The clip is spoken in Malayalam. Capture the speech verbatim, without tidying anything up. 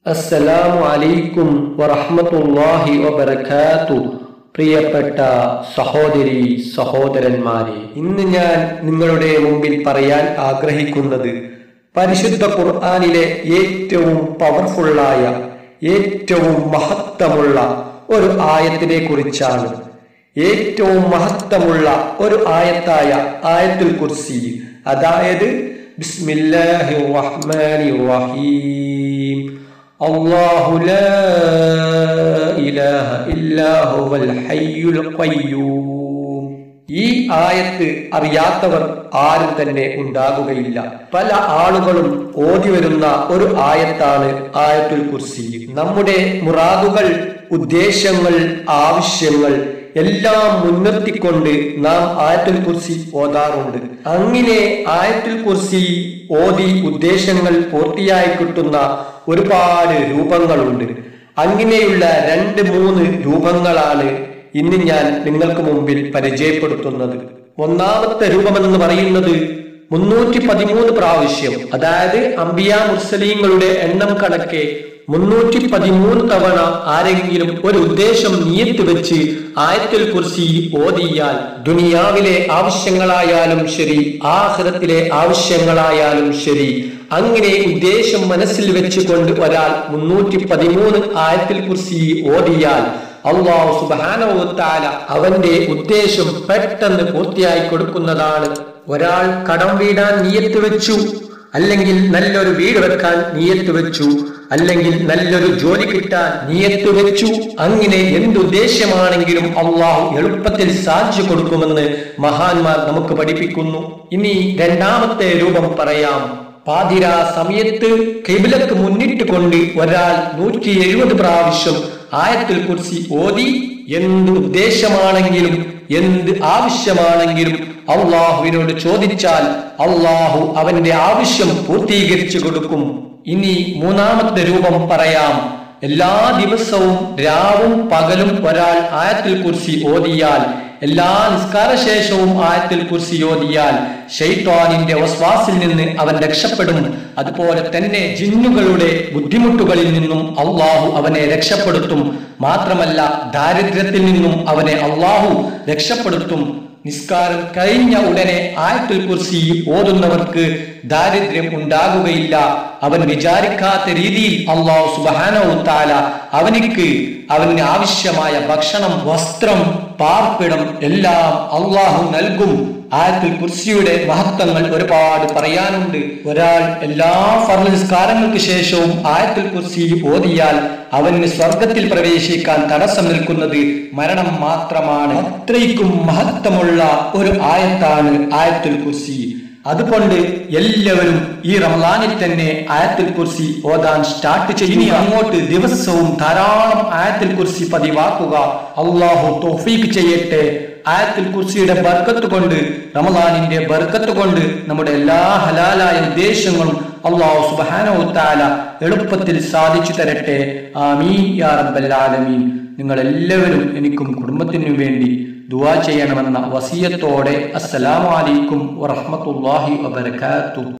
അസ്സലാമു അലൈക്കും വറഹ്മത്തുള്ളാഹി വബറകാതുഹു. പ്രിയപ്പെട്ട സഹോദരി സഹോദരന്മാരെ, ഇന്ന് ഞാൻ നിങ്ങളുടെ മുമ്പിൽ പറയാൻ ആഗ്രഹിക്കുന്നത് പരിശുദ്ധ ഖുർആനിലെ ഏറ്റവും പവർഫുള്ളായ, ഏറ്റവും മഹത്വമുള്ള ഒരു ആയത്തിനെ കുറിച്ചാണ്. ഏറ്റവും മഹത്വമുള്ള ഒരു ആയത്തായ ആയത്തുൽ കുർസി, അതായത് ബിസ്മില്ലാഹിർ റഹ്മാനിർ റഹീം, അല്ലാഹു ലാ ഇലാഹ ഇല്ലാ ഹുവൽ ഹയ്യുൽ ഖയ്യൂം. ഈ ആയത്ത് അറിയാത്തവർ ആരും തന്നെ ഉണ്ടാകുകയില്ല. പല ആളുകളും ഓതി വരുന്ന ഒരു ആയത്താണ് ആയത്തുൽ കുർസി. നമ്മുടെ മുറാദുകൾ, ഉദ്ദേശങ്ങൾ, ആവശ്യങ്ങൾ എല്ലാം മുൻനിർത്തിക്കൊണ്ട് നാം ആയത്തുൽ കുർസി ഓതാറുണ്ട്. അങ്ങനെ ആയത്തുൽ കുർസി ഓതി ഉദ്ദേശങ്ങൾ പൂർത്തിയായി കിട്ടുന്ന ഒരുപാട് രൂപങ്ങളുണ്ട്. അങ്ങനെയുള്ള രണ്ട് മൂന്ന് രൂപങ്ങളാണ് ഇന്ന് ഞാൻ നിങ്ങൾക്ക് മുമ്പിൽ പരിചയപ്പെടുത്തുന്നത്. ഒന്നാമത്തെ രൂപമെന്ന് പറയുന്നത് മുന്നൂറ്റി പതിമൂന്ന് പ്രാവശ്യം, അതായത് അംബിയാ മുർസലീങ്ങളുടെ എണ്ണം കണക്കെ മുന്നൂറ്റി പതിമൂന്ന് തവണ ആരെങ്കിലും ഒരു ഉദ്ദേശം നിയത്ത് വെച്ച് ആയത്തുൽ കുർസി ഓതിയാൽ ദുനിയാവിലെ ആവശ്യങ്ങളായാലും ശരി, ആഖിറത്തിലെ ആവശ്യങ്ങളായാലും ശരി, അങ്ങനെ ഉദ്ദേശം മനസ്സിൽ വെച്ചുകൊണ്ട് ഒരാൾ മുന്നൂറ്റി പതിമൂന്ന് ആയത്തുൽ കുർസി ഓതിയാൽ അല്ലാഹു സുബ്ഹാനഹു വ തആല അവന്റെ ഉദ്ദേശം പെട്ടെന്ന് പൂർത്തിയായി കൊടുക്കുന്നതാണ്. ഒരാൾ കടം വീടാൻ നിയത്ത് വെച്ചു, അല്ലെങ്കിൽ നല്ലൊരു വീട് വെക്കാൻ നിയത്ത് വെച്ചു, അല്ലെങ്കിൽ നല്ലൊരു ജോലി കിട്ടാൻ നിയത്ത് വെച്ചു, അങ്ങനെ എന്തുദ്ദേശമാണെങ്കിലും അള്ളാഹു എളുപ്പത്തിൽ സാധിച്ചു കൊടുക്കുമെന്ന് മഹാന്മാർ നമുക്ക് പഠിപ്പിക്കുന്നു. ഇനി രണ്ടാമത്തെ രൂപം പറയാം. പാതിരാ സമയത്ത് ഖിബ്ലക്ക് മുന്നിട്ട് കൊണ്ട് ഒരാൾ നൂറ്റി എഴുപത് പ്രാവശ്യം ആയത്തുൽ കുർസി ഓതി എന്ത് ഉദ്ദേശമാണെങ്കിലും എന്ത് ആവശ്യമാണെങ്കിലും അള്ളാഹുവിനോട് ചോദിച്ചാൽ അള്ളാഹു അവന്റെ ആവശ്യം പൂർത്തീകരിച്ചു കൊടുക്കും. ഇനി മൂന്നാമത്തെ രൂപം പറയാം. എല്ലാ ദിവസവും രാവും പകലും ഒരാൾ ആയത്തുൽ കുർസി ഓതിയാൽ, എല്ലാ നിസ്കാര ശേഷവും ആയത്തുൽ കുർസി ഓതിയാൽ ശൈത്വാനിന്റെ വസ്വാസിൽ നിന്ന് അവൻ രക്ഷപ്പെടും. അതുപോലെ തന്നെ ജിന്നുകളുടെ ബുദ്ധിമുട്ടുകളിൽ നിന്നും അള്ളാഹു അവനെ രക്ഷപ്പെടുത്തും. മാത്രമല്ല ദാരിദ്ര്യത്തിൽ നിന്നും അവനെ അള്ളാഹു രക്ഷപ്പെടുത്തും. നിസ്കാരം കഴിഞ്ഞ ഉടനെ ആയത്തുൽ കുർസി ഓതുന്നവർക്ക് ദാരിദ്ര്യം ഉണ്ടാകുകയില്ല. അവൻ വിചാരിക്കാത്ത രീതിയിൽ അല്ലാഹു സുബ്ഹാനഹു വ തആല അവനിക്ക് അവന് ആവശ്യമായ ഭക്ഷണം, വസ്ത്രം, പാർപ്പിടം എല്ലാം അള്ളാഹു നൽകും. ആയത്തുൽ കുർസിയുടെ മഹത്വങ്ങൾ ഒരുപാട് പറയാനുണ്ട്. ഒരാൾ എല്ലാ ഫർള് നിസ്കാരങ്ങൾക്ക് ശേഷവും ആയത്തുൽ കുർസി ഓതിയാൽ അവന് സ്വർഗത്തിൽ പ്രവേശിക്കാൻ തടസ്സം നിൽക്കുന്നത് മരണം മാത്രമാണ്. അത്രയ്ക്കും മഹത്വമുള്ള ഒരു ആയത്താണ് ആയത്തുൽ കുർസി. അതുകൊണ്ട് എല്ലാവരും ഈ റമളാനിൽ തന്നെ ആയത്തുൽ കുർസി ഓതാൻ സ്റ്റാർട്ട് ചെയ്യും. അങ്ങോട്ട് ദിവസവും ധാരാളം ആയത്തുൽ കുർസി പതിവാക്കുക. അള്ളാഹു തൗഫീഖ് ചെയ്യട്ടെ. ആയത്തുൽ കുർസിയുടെ ബർക്കത്ത് കൊണ്ട്, റമളാനിന്റെ ബർക്കത്ത് കൊണ്ട് നമ്മുടെ എല്ലാ ഹലാലായ ഉദ്ദേശങ്ങളും അല്ലാഹു സുബ്ഹാനഹു വ തആല എളുപ്പത്തിൽ സാധിച്ചു തരട്ടെ. ആമീൻ യാ റബ്ബൽ ആലമീൻ. നിങ്ങൾ എല്ലാവരും എനിക്കും കുടുംബത്തിനും വേണ്ടി ദുആ ചെയ്യണമെന്ന വസിയത്തോടെ അസ്സലാമു അലൈക്കും വറഹ്മത്തുള്ളാഹി വബറകാതുഹു.